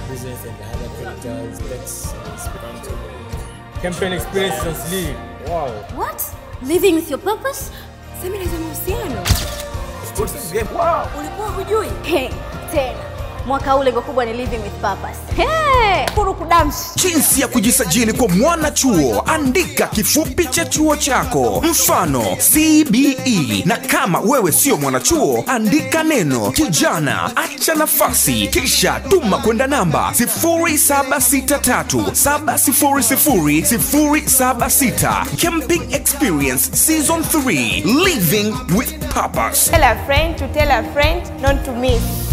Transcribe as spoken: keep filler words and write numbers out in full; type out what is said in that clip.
business and the other characters. Let's expand to campaign experiences and sleep. Wow. What? Living with your purpose? Sema za mahusiano. Wow. Ulikuwa hujui? Hey, tena. Mwaka ule lengo kubwa ni living with purpose. Hey, kuru kudamshi. Jinsi ya kujisajili kwa mwana chuo, andika kifupi cha chuo chako. Mfano C B E, na kama wewe sio mwana chuo, andika neno kijana, acha nafasi, kisha tuma kwenda namba zero saba sita tatu saba zero zero zero saba sita. Camping Experience Season three, Living with Purpose. Tell a friend to tell a friend not to miss.